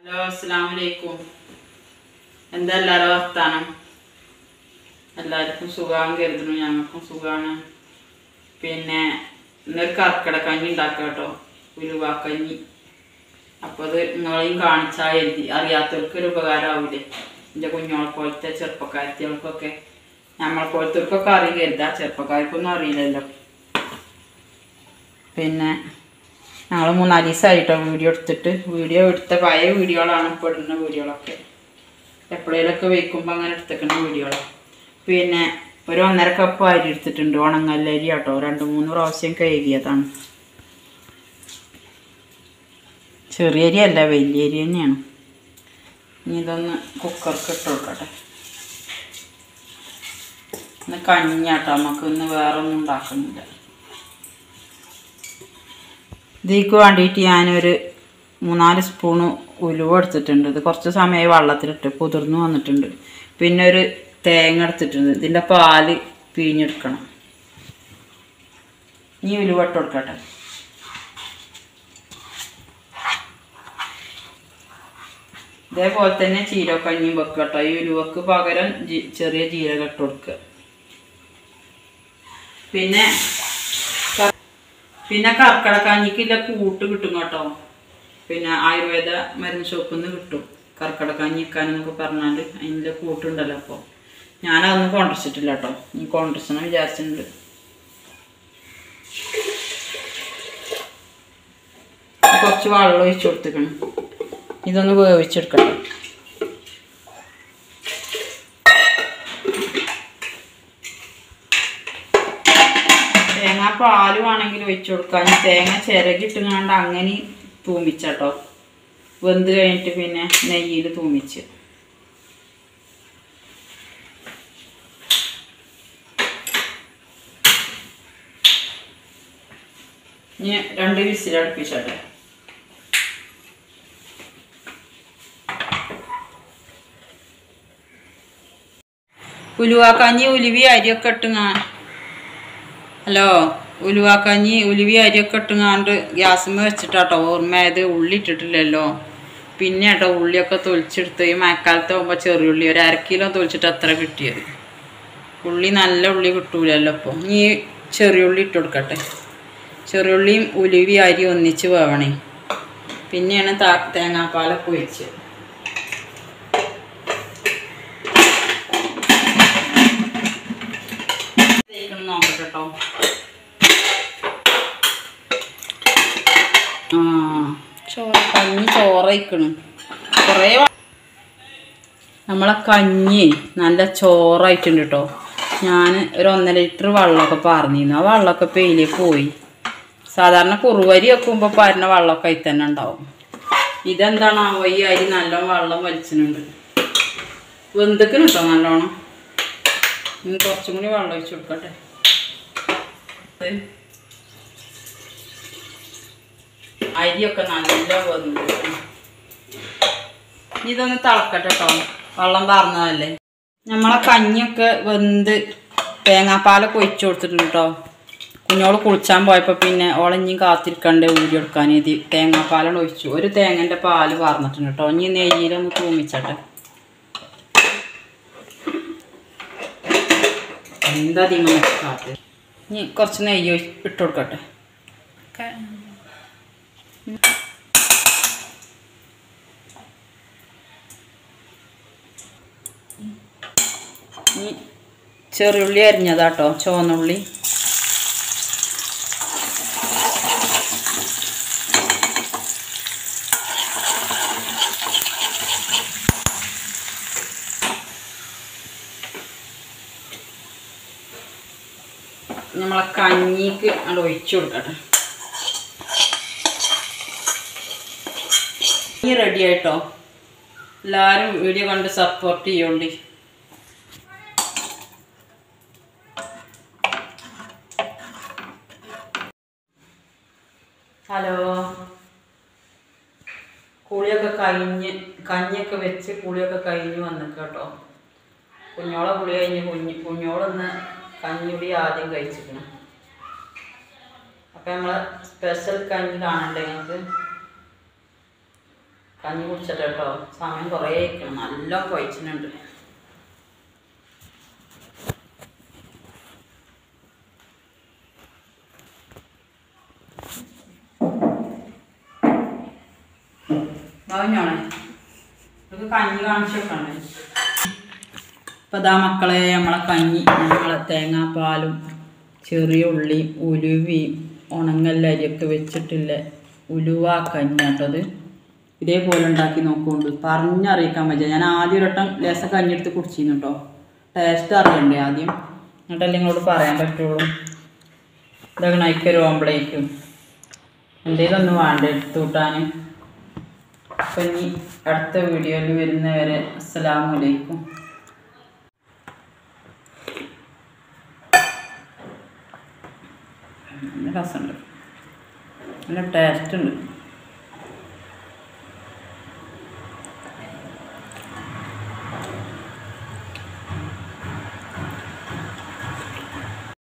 Hello അസ്സലാമലൈക്കും. എന്താ എല്ലാവരും വർത്താനം? എല്ലാവർക്കും സുഖമാണെന്ന് കരുതുന്നു. ഞങ്ങൾക്കും സുഖമാണ്. പിന്നെ ഇന്നൊരു കർക്കിടക്കഞ്ഞി ഉണ്ടാക്കുക കേട്ടോ, ഉലുവാക്കഞ്ഞി. അപ്പോൾ അത് നിങ്ങളെയും കാണിച്ചാൽ എഴുതി അറിയാത്തവർക്കൊരു ഉപകാരമാവില്ലേ? എൻ്റെ കുഞ്ഞോളെ പോലത്തെ ചെറുപ്പക്കാരത്തികൾക്കൊക്കെ, നമ്മളെ പോലത്തവർക്കൊക്കെ അറിയും കരുതാ, ചെറുപ്പക്കാർക്കൊന്നും അറിയില്ലല്ലോ. പിന്നെ ഞങ്ങൾ 3-4 ദിവസമായിട്ടോ വീഡിയോ എടുത്ത പഴയ വീഡിയോകളാണ് ഇപ്പോൾ ഇടുന്ന വീഡിയോകളൊക്കെ. എപ്പോഴേലൊക്കെ വയ്ക്കുമ്പോൾ അങ്ങനെ എടുത്തേക്കുന്ന വീഡിയോകളാണ്. പിന്നെ ഒരു 1.5 കപ്പ് അരി എടുത്തിട്ടുണ്ട്, ഉണങ്ങല്ലരി കേട്ടോ. 2-3 പ്രാവശ്യം കഴുകിയതാണ്. ചെറിയ അരി അല്ല, വലിയ അരി തന്നെയാണ്. ഇനി ഇതൊന്ന് കുക്കർക്ക് ഇട്ട് കൊടുക്കട്ടെ. ഇന്ന് കഞ്ഞിയാട്ടോ, നമുക്ക് ഇന്ന് വേറെ ഒന്നും ഉണ്ടാക്കുന്നില്ല. ഇതിലേക്ക് വേണ്ടിയിട്ട് ഞാനൊരു 3-4 സ്പൂണ് ഉലുവ എടുത്തിട്ടുണ്ട്. ഇത് കുറച്ച് സമയമായി വെള്ളത്തിലിട്ട് കുതിർന്ന് വന്നിട്ടുണ്ട്. പിന്നെ ഒരു തേങ്ങ എടുത്തിട്ടുണ്ട്. ഇതിൻ്റെ പാല് പിഴിഞ്ഞെടുക്കണം. ഇനി ഉലുവ ഇട്ട് കൊടുക്കട്ടെ. ഇതേപോലെ തന്നെ ചീരക്കഞ്ഞിയും വെക്കുക കേട്ടോ. ഈ ഉലുവക്ക് പകരം ചെറിയ ജീരകം ഇട്ട് കൊടുക്കുക. പിന്നെ കർക്കിടക്കഞ്ഞിക്കില്ല കൂട്ട് കിട്ടും കേട്ടോ. പിന്നെ ആയുർവേദ മരുന്ന് ഷോപ്പിൽ നിന്ന് കിട്ടും. കർക്കിടക്കഞ്ഞി വെക്കാനെന്നൊക്കെ പറഞ്ഞാൽ അതിൻ്റെ കൂട്ടുണ്ടല്ലോ. അപ്പോൾ ഞാനതൊന്നും കൊണ്ടുവച്ചിട്ടില്ല കേട്ടോ. ഇനി കൊണ്ടുവച്ചെന്ന് വിചാരിച്ചിട്ടുണ്ട്. കുറച്ച് വെള്ളം ഒഴിച്ചു കൊടുത്തേക്കണം. ഇതൊന്ന് വേവിച്ചെടുക്കട്ടെ. തേങ്ങ പാല് വേണമെങ്കിൽ ഒഴിച്ചു കൊടുക്കാം. തേങ്ങ ചിരകിട്ടുങ്ങാണ്ട് അങ്ങനെ തൂമിച്ചട്ടോ. വെന്ത് കഴിഞ്ഞിട്ട് പിന്നെ നെയ്യിൽ തൂമിച്ച്. ഇനി 2 വിസിൽ അടുപ്പിച്ചട്ടെ. ഉലുവാക്കഞ്ഞി ഉലുവി അരിയൊക്കെ ഇട്ടുങ്ങാണ്ട് ഗ്യാസിന്മേൽ വെച്ചിട്ടാട്ടോ. ഓർമ്മയത് ഉള്ളി ഇട്ടിട്ടില്ലല്ലോ. പിന്നെ കേട്ടോ ഉള്ളിയൊക്കെ തൊലിച്ചെടുത്ത്. ഈ മഴക്കാലത്ത് ആകുമ്പോൾ ചെറിയുള്ളി 1/2 കിലോ തൊലിച്ചിട്ട് അത്ര കിട്ടിയത്. ഉള്ളി നല്ല ഉള്ളി കിട്ടൂലല്ലോ. അപ്പോൾ ഇനി ചെറിയുള്ളി ഇട്ട് കൊടുക്കട്ടെ. ചെറിയുള്ളിയും ഉലുവി അരി ഒന്നിച്ച് വേവണേ. പിന്നെയാണ് തേങ്ങാപ്പാലൊക്കെ ഒഴിച്ച്. നോക്കട്ടെ കേട്ടോ. കഞ്ഞി ചോറയിക്കണ്. കുറേ നമ്മളെ കഞ്ഞി നല്ല ചോറായിട്ടുണ്ട് കേട്ടോ. ഞാൻ ഒരു 1.5 ലിറ്റർ വെള്ളമൊക്കെ പറഞ്ഞിരുന്നു. ആ വെള്ളമൊക്കെ പെയിലേക്ക് പോയി. സാധാരണ കുറുവരി വെക്കുമ്പോൾ പാരുന്ന വെള്ളമൊക്കെ അതിൽ തന്നെ ഉണ്ടാവും. ഇതെന്താണാവോ ഈ അരി നല്ലോണം വെള്ളം വലിച്ചിട്ടുണ്ട്. വെന്തിക്കണം കേട്ടോ നല്ലോണം. ഇനി കുറച്ചും കൂടി വെള്ളം ഒഴിച്ച് കൊടുക്കട്ടെ. അരിയൊക്കെ നല്ല വെന്ത്. ഇതൊന്ന് തിളക്കട്ടെ കേട്ടോ. വെള്ളം പാർന്നതല്ലേ. നമ്മളെ കഞ്ഞിയൊക്കെ വെന്ത് തേങ്ങാപ്പാലൊക്കെ ഒഴിച്ചു കൊടുത്തിട്ടുണ്ട് കേട്ടോ. കുഞ്ഞോള് കുളിച്ചാൻ പോയപ്പോൾ പിന്നെ ഓളഞ്ഞി കാത്തിരിക്കണ്ടേ ഊരി എടുക്കാൻ എഴുതി തേങ്ങാപ്പാലാണ് ഒഴിച്ചു. ഒരു തേങ്ങൻ്റെ പാല് പാർന്നിട്ടുണ്ട് കേട്ടോ. ഇനി നെയ്യിലൊന്ന് തൂമിച്ചട്ടെ. എന്താ നിങ്ങൾ കാത്ത്. ഇനി കുറച്ച് നെയ്യ് ഇട്ട് കൊടുക്കട്ടെ. ഇനി ചെറിയുള്ളി അരിഞ്ഞതാട്ടോ, ചുവന്നുള്ളി. നമ്മളെ കഞ്ഞിക്ക് അത് ഒഴിച്ചു കൊടുക്കട്ടെ. കഞ്ഞി റെഡി ആയിട്ടോ. എല്ലാവരും വീഡിയോ കണ്ട് സപ്പോർട്ട് ചെയ്യോണ്ടി. ഹലോ, കുളിയൊക്കെ കഞ്ഞിയൊക്കെ വെച്ച് കുളിയൊക്കെ കഴിഞ്ഞ് വന്നിട്ട് കേട്ടോ. കുഞ്ഞോളെ കുളി കഴിഞ്ഞ് കുഞ്ഞോളൊന്ന് കഞ്ഞിയുടി ആദ്യം കഴിച്ചിരിക്കണം. അപ്പം നമ്മൾ സ്പെഷ്യൽ കഞ്ഞി കാണണ്ടേ നിങ്ങൾക്ക്. കഞ്ഞി കുടിച്ചിട്ട് കേട്ടോ സമയം കുറേ ആയിരിക്കണം നല്ല കൊയച്ചിനുണ്ട് പറഞ്ഞോണേ നമുക്ക് കഞ്ഞി കാണിച്ചു വെക്കണ്ടേ ഇപ്പം ഇതാ മക്കളെ നമ്മളെ കഞ്ഞി നമ്മളെ തേങ്ങാപ്പാലും ചെറിയ ഉള്ളിയും ഉലുവയും ഉണങ്ങല്ലരിയൊക്കെ വെച്ചിട്ടില്ല ഉലുവ കഞ്ഞി കേട്ടത് ഇതേപോലെ ഉണ്ടാക്കി നോക്കുകൊണ്ട് പറഞ്ഞറിയിക്കാൻ പറ്റുക ഞാൻ ആദ്യം ഒരു വട്ടം ലേശം കഞ്ഞിയെടുത്ത് കുടിച്ചിരുന്നു കേട്ടോ ടേസ്റ്റ് അറിയണ്ടേ ആദ്യം എന്നിട്ടല്ലേ നിങ്ങളോട് പറയാൻ പറ്റുള്ളൂ ഇതൊക്കെ നയിക്കൊരു ഓംപ്ലേറ്റും എന്തെങ്കിലും ഒന്ന് വേണ്ട എടുത്തു കൂട്ടാൻ അപ്പം ഇനി അടുത്ത വീഡിയോയിൽ വരുന്നവരെ അസ്സലാമു അലൈക്കും നല്ല രസമുണ്ട് നല്ല ടേസ്റ്റ് ഉണ്ട്